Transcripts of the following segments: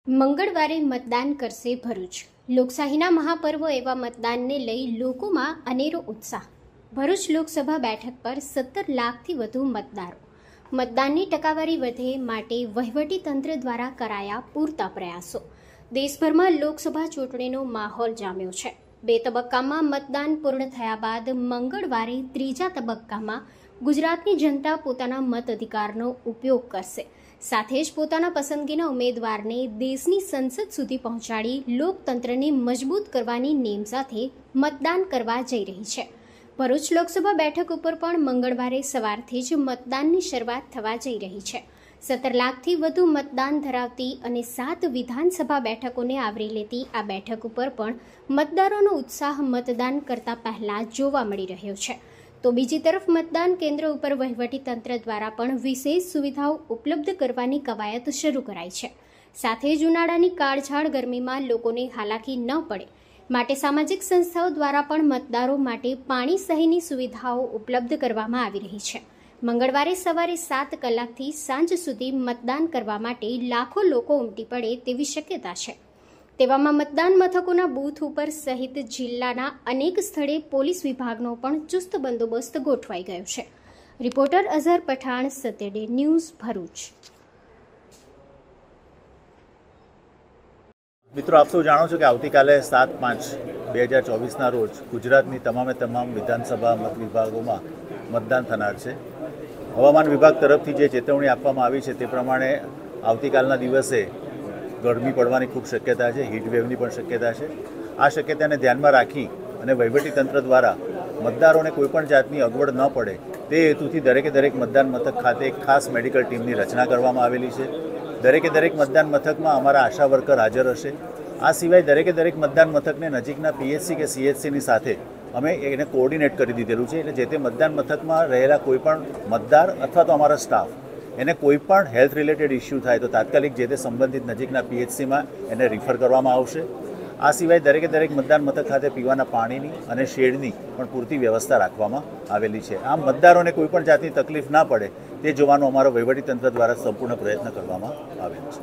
મંગળવારે મતદાન કરશે ભરૂચ। લોકશાહીના મહાપર્વ એવા મતદાનને લઈ લોકોમાં અનેરો ઉત્સાહ। ભરૂચ લોકસભા બેઠક પર 17 લાખથી વધુ મતદારો। મતદાનની ટકાવારી વધે માટે વહીવટી તંત્ર દ્વારા કરાયા પૂરતા પ્રયાસો। દેશભરમાં લોકસભા ચૂંટણીનો માહોલ જામ્યો છે। 2 તબક્કામાં મતદાન પૂર્ણ થયા બાદ મંગળવારે ત્રીજા તબક્કામાં ગુજરાતની જનતા પોતાના મત અધિકારનો ઉપયોગ કરશે। સાથે જ પોતાના પસંદગીના ઉમેદવારને દેશની સંસદ સુધી પહોંચાડી લોકતંત્રને મજબૂત કરવાની નેમ સાથે મતદાન કરવા જઈ રહી છે। ભરૂચ લોકસભા બેઠક ઉપર પણ મંગળવારે સવારથી જ મતદાનની શરૂઆત થવા જઈ રહી છે। 17 લાખથી વધુ મતદાન ધરાવતી અને 7 વિધાનસભા બેઠકોને આવરી લેતી આ બેઠક ઉપર પણ મતદારોનો ઉત્સાહ મતદાન કરતા પહેલા જોવા મળી રહ્યો છે। તો બીજી તરફ મતદાન કેન્દ્ર ઉપર વહીવટી તંત્ર દ્વારા પણ વિશેષ સુવિધાઓ ઉપલબ્ધ કરવાની કવાયત શરૂ કરાઈ છે। સાથે જ ઉનાળાની કાળઝાળ ગરમીમાં લોકોને હાલાકી ન પડે માટે સામાજિક સંસ્થાઓ દ્વારા પણ મતદારો માટે પાણી સહિતની સુવિધાઓ ઉપલબ્ધ કરવામાં આવી રહી છે। મંગળવારે સવારે 7 કલાકથી સાંજ સુધી મતદાન કરવા માટે લાખો લોકો ઉમટી પડે તેવી શક્યતા છે। તેવામાં મતદાન મથકોના બૂથ ઉપર સહિત જિલ્લાના અનેક સ્થળે પોલીસ વિભાગનો પણ ચુસ્ત બંદોબસ્ત ગોઠવાઈ ગયો છે। Reporter Azhar Pathan, Satyaday news, Bharuch. મિત્રો, આપ સૌ જાણો છો કે આવતીકાલે 7/5/2024ના રોજ ગુજરાતની તમામ વિધાનસભા મત વિભાગોમાં મતદાન થનાર છે। હવામાન વિભાગ તરફથી જે ચેતવણી આપવામાં આવી છે તે પ્રમાણે આવતીકાલના દિવસે ગરમી પડવાની ખૂબ શક્યતા છે, હીટવેવની પણ શક્યતા છે। આ શક્યતાને ધ્યાનમાં રાખી અને વહીવટીતંત્ર દ્વારા મતદારોને કોઈપણ જાતની અગવડ ન પડે તે હેતુથી દરેક મતદાન મથક ખાતે એક ખાસ મેડિકલ ટીમની રચના કરવામાં આવેલી છે। દરેક મતદાન મથકમાં અમારા આશા વર્કર હાજર હશે। આ સિવાય દરેક મતદાન મથકને નજીકના પીએચસી કે સીએચસીની સાથે અમે એને કોઓર્ડિનેટ કરી દીધેલું છે, એટલે જે તે મતદાન મથકમાં રહેલા કોઈપણ મતદાર અથવા તો અમારા સ્ટાફ એને કોઈ પણ હેલ્થ રિલેટેડ ઇસ્યુ થાય તો તાત્કાલિક જે તે સંબંધિત નજીકના પીએચસીમાં એને રિફર કરવામાં આવશે। આ સિવાય દરેક મતદાન મથક ખાતે પીવાના પાણીની અને શેડની પણ પૂરતી વ્યવસ્થા રાખવામાં આવેલી છે। આમ મતદારોને કોઈ પણ જાતની તકલીફ ના પડે તે જોવાનો અમારો વહીવટીતંત્ર દ્વારા સંપૂર્ણ પ્રયત્ન કરવામાં આવેલ છે।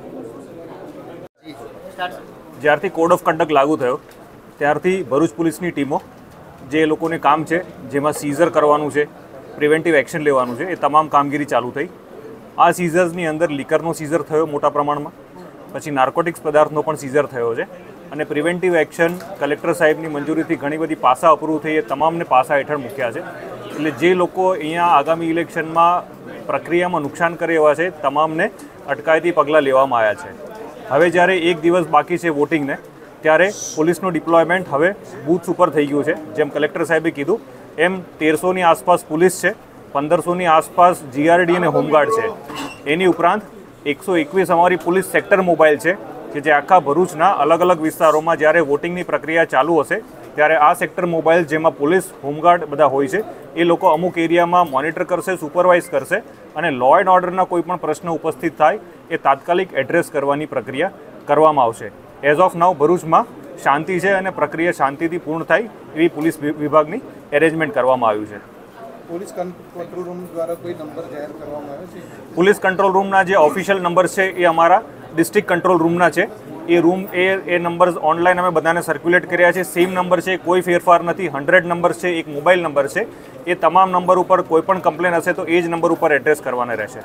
જ્યારથી કોડ ઓફ કન્ડક્ટ લાગુ થયો ત્યારથી ભરૂચ પોલીસની ટીમો જે લોકોને કામ છે, જેમાં સીઝર કરવાનું છે, પ્રિવેન્ટિવ એક્શન લેવાનું છે, એ તમામ કામગીરી ચાલુ થઈ। આ સીઝર્સની અંદર લિકરનો સીઝર થયો મોટા પ્રમાણમાં, પછી નાર્કોટિક્સ પદાર્થનો પણ સીઝર થયો છે અને પ્રિવેન્ટિવ એક્શન કલેક્ટર સાહેબની મંજૂરીથી ઘણી બધી પાસા અપ્રૂવ થઈ, એ તમામને પાસા હેઠળ મૂક્યા છે। એટલે જે લોકો અહીંયા આગામી ઇલેક્શનમાં પ્રક્રિયામાં નુકસાન કરે એવા છે તમામને અટકાયતી પગલાં લેવામાં આવ્યા છે। હવે જ્યારે 1 દિવસ બાકી છે વોટિંગને, ત્યારે પોલીસનું ડિપ્લોયમેન્ટ હવે બૂથ્સ ઉપર થઈ ગયું છે। જેમ કલેક્ટર સાહેબે કીધું એમ 1300ની આસપાસ પોલીસ છે, 1500ની આસપાસ જીઆરડી અને હોમગાર્ડ છે। એની ઉપરાંત 121 અમારી પોલીસ સેક્ટર મોબાઈલ છે કે જે આખા ભરૂચના અલગ વિસ્તારોમાં જ્યારે વોટિંગની પ્રક્રિયા ચાલુ હશે ત્યારે આ સેક્ટર મોબાઈલ, જેમાં પોલીસ હોમગાર્ડ બધા હોય છે, એ લોકો અમુક એરિયામાં મોનિટર કરશે, સુપરવાઇઝ કરશે અને લો એન્ડ ઓર્ડરના કોઈ પણ પ્રશ્ન ઉપસ્થિત થાય એ તાત્કાલિક એડ્રેસ કરવાની પ્રક્રિયા કરવામાં આવશે। એઝ ઓફ નાઉ ભરૂચમાં શાંતિ છે અને પ્રક્રિયા શાંતિથી પૂર્ણ થાય એવી પોલીસ વિભાગની એરેન્જમેન્ટ કરવામાં આવ્યું છે। પોલીસ કંટ્રોલ રૂમ દ્વારા કોઈ નંબર જાહેર કરવામાં આવે છે? પોલીસ કંટ્રોલ રૂમના જે ઓફિશિયલ નંબર છે એ અમારા ડિસ્ટ્રિક્ટ કંટ્રોલ રૂમના છે। એ નંબર ઓનલાઈન અમે બધાને સર્ક્યુલેટ કર્યા છે। સેમ નંબર છે, કોઈ ફેરફાર નથી। 100 નંબર છે, એક મોબાઈલ નંબર છે। એ તમામ નંબર ઉપર કોઈ પણ કમ્પ્લેન હશે તો એ જ નંબર ઉપર એડ્રેસ કરવાના રહેશે।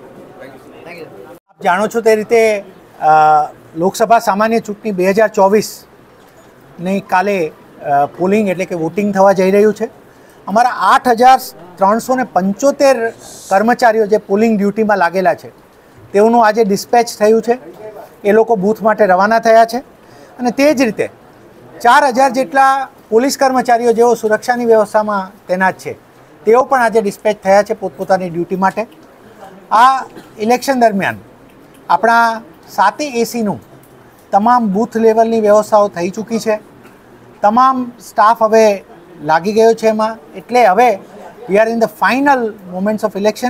આપ જાણો છો તે રીતે લોકસભા સામાન્ય ચૂંટણી 2024ની કાલે પોલિંગ એટલે કે વોટિંગ થવા જઈ રહ્યું છે। અમારા 8375 કર્મચારીઓ જે પોલિંગ ડ્યુટીમાં લાગેલા છે તેઓનું આજે ડિસ્પેચ થયું છે। એ લોકો બૂથ માટે રવાના થયા છે અને તે જ રીતે 4000 જેટલા પોલીસ કર્મચારીઓ જેઓ સુરક્ષાની વ્યવસ્થામાં તૈનાત છે તેઓ પણ આજે ડિસ્પેચ થયા છે પોતપોતાની ડ્યુટી માટે। આ ઇલેક્શન દરમિયાન આપણા 7 એસીનું તમામ બૂથ લેવલની વ્યવસ્થાઓ થઈ ચૂકી છે। તમામ સ્ટાફ હવે લાગી ગયો છે એમાં, એટલે હવે we are in the final moments of election.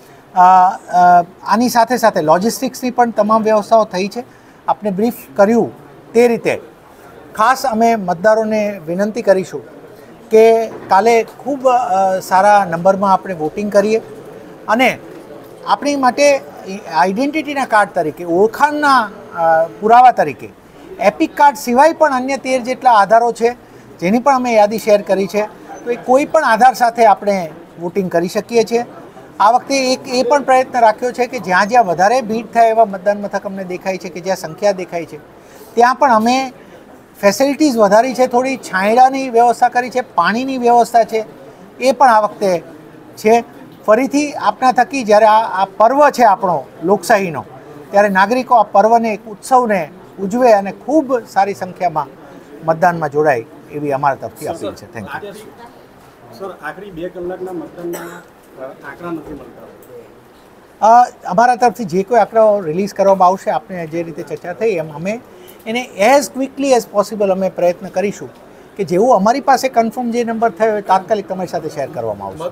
આની સાથે લોજિસ્ટિક્સની પણ તમામ વ્યવસ્થાઓ થઈ છે। આપણે બ્રીફ કર્યું તે રીતે ખાસ અમે મતદારોને વિનંતી કરીશું કે કાલે ખૂબ સારા નંબરમાં આપણે વોટિંગ કરીએ અને આપણી માટે આઈડેન્ટિટીના કાર્ડ તરીકે, ઓળખાણના પુરાવા તરીકે એપિક કાર્ડ સિવાય પણ અન્ય 13 જેટલા આધારો છે જેની પણ અમે યાદી શેર કરી છે. તો એ કોઈ પણ આધાર સાથે આપણે વોટિંગ કરી શકીએ છીએ. આ વખતે એક એ પણ પ્રયત્ન રાખ્યો છે કે જ્યાં જ્યાં વધારે ભીડ થાય એવા મતદાન મથક અમને દેખાય છે, કે જ્યાં સંખ્યા દેખાય છે, ત્યાં પણ અમે ફેસિલિટીઝ વધારી છે. થોડી છાંયડાની વ્યવસ્થા કરી છે, પાણીની વ્યવસ્થા છે, એ પણ આ વખતે છે. ફરીથી આપના થકી જ્યારે આ પર્વ છે આપણો લોકશાહીનો, ત્યારે નાગરિકો આ પર્વને, એક ઉત્સવને ઉજવે અને ખૂબ સારી સંખ્યામાં મતદાનમાં જોડાય એવી અમારા તરફથી અપીલ છે. Thank you. સર, આખરી 2 કલાકના મતદાનના આંકડા નથી મળતા. અમારા તરફથી જે કોઈ આંકડાઓ રિલીઝ કરવામાં આવશે, આપણે જે રીતે ચર્ચા થઈ એમ અમે એને એઝ ક્વિકલી એઝ પોસિબલ અમે પ્રયત્ન કરીશું કે જેવું અમારી પાસે કન્ફર્મ જે નંબર થયો હોય તાત્કાલિક તમારી સાથે શેર કરવામાં આવશે.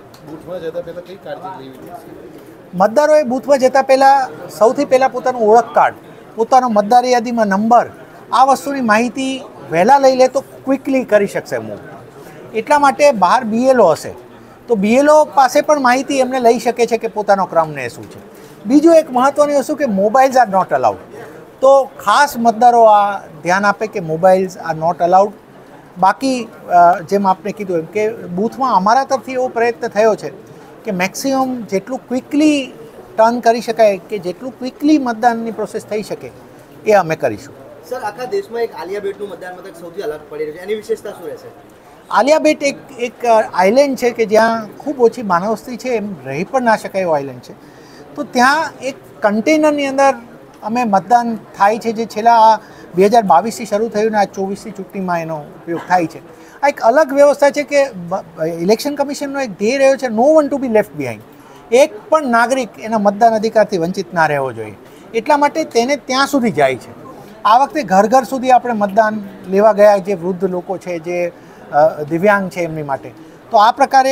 મતદારોએ બૂથમાં જતા પહેલાં સૌથી પહેલાં પોતાનું ઓળખ કાર્ડ, પોતાનો મતદાર યાદીમાં નંબર, આ વસ્તુની માહિતી વહેલા લઈ લે તો ક્વિકલી કરી શકશે મૂવ. એટલા માટે બહાર BLO હશે તો BLO પાસે પણ માહિતી એમને લઈ શકે છે કે પોતાનો ક્રમ ને શું છે. બીજું એક મહત્ત્વની વસ્તુ કે મોબાઈલ્સ આર નોટ અલાઉડ. તો ખાસ મતદારો આ ધ્યાન આપે કે મોબાઈલ્સ આર નોટ અલાઉડ. બાકી જેમ આપણે કીધું એમ કે બૂથમાં અમારા તરફથી એવો પ્રયત્ન થયો છે કે મેક્સિમમ જેટલું ક્વિકલી ટર્ન કરી શકાય, કે જેટલું ક્વિકલી મતદાનની પ્રોસેસ થઈ શકે એ અમે કરીશું. સર, આખા દેશમાં એક આલિયા બેટનું મતદાન મથક સૌથી અલગ પડી રહ્યું છે, એની વિશેષતા શું રહેશે? આલિયા બેટ એક આઇલેન્ડ છે કે જ્યાં ખૂબ ઓછી માનવ વસ્તી છે, એમ રહી પણ ના શકાય એવો આઇલેન્ડ છે. તો ત્યાં એક કન્ટેનરની અંદર અમે મતદાન થાય છે, જે છેલ્લા 2022થી શરૂ થયું ને આ 24ની ચૂંટણીમાં એનો ઉપયોગ થાય છે. આ એક અલગ વ્યવસ્થા છે કે ઇલેક્શન કમિશનનો એક ધ્યેય રહ્યો છે, no one to be left behind. એક પણ નાગરિક એના મતદાન અધિકારથી વંચિત ના રહેવો જોઈએ. એટલા માટે તેને ત્યાં સુધી જાય છે. આ વખતે ઘર ઘર સુધી આપણે મતદાન લેવા ગયા, જે વૃદ્ધ લોકો છે, જે દિવ્યાંગ છે એમની માટે. તો આ પ્રકારે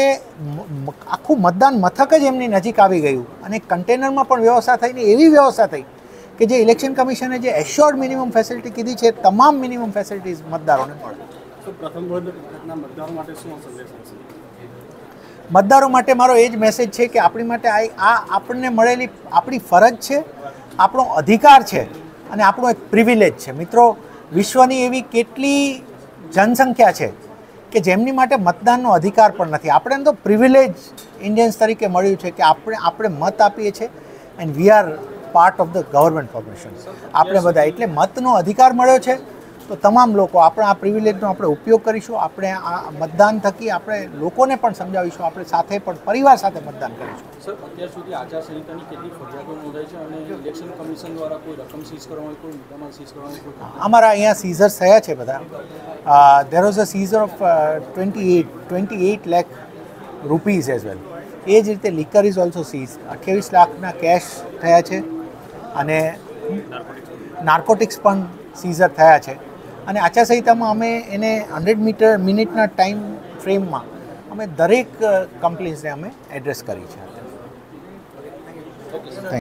આખું મતદાન મથક જ એમની નજીક આવી ગયું અને કન્ટેનરમાં પણ વ્યવસ્થા થઈને એવી વ્યવસ્થા થઈ કે જે ઇલેક્શન કમિશને જે એશ્યોર્ડ મિનિમમ ફેસિલિટી કીધી છે, તમામ મિનિમમ ફેસિલિટીઝ મતદારોને મળે. પ્રથમ વખતના મતદારો માટે શું સંદેશ હશે? મતદારો માટે મારો એ જ મેસેજ છે કે આપણી માટે આ આપણને મળેલી આપણી ફરજ છે, આપણો અધિકાર છે અને આપણો એક પ્રિવિલેજ છે. મિત્રો, વિશ્વની એવી કેટલી જનસંખ્યા છે કે જેમની માટે મતદાનનો અધિકાર પણ નથી. આપણે તો પ્રિવિલેજ ઇન્ડિયન્સ તરીકે મળ્યું છે કે આપણે મત આપીએ છીએ and we are part of the government formation. આપણે બધા એટલે મતનો અધિકાર મળ્યો છે. તો તમામ લોકો આપણે આ પ્રિવિલેજનો આપણે ઉપયોગ કરીશું. આપણે આ મતદાન થકી આપણે લોકોને પણ સમજાવીશું, આપણે સાથે પણ પરિવાર સાથે મતદાન કરીશું. સર, અત્યાર સુધી આચારસંહિતાની કેટલી ફરિયાદો નોંધાઈ છે અને ઇલેક્શન કમિશન દ્વારા કોઈ રકમ સીઝ કરવાની, કોઈ મુદ્દામાલ સીઝ કરવાની કોઈ? અમારા અહીંયા સીઝર્સ થયા છે બધા. There was a seizure of 28 lakh rupees as well. એ જ રીતે લિકર ઇઝ ઓલ્સો સીઝ. 28 લાખના કેશ થયા છે અને નાર્કોટિક્સ પણ સીઝર થયા છે. અને આચારસંહિતામાં અમે એને 100 મિનિટના ટાઈમ ફ્રેમમાં અમે દરેક કમ્પ્લેન્ટ્સને અમે એડ્રેસ કરી છે.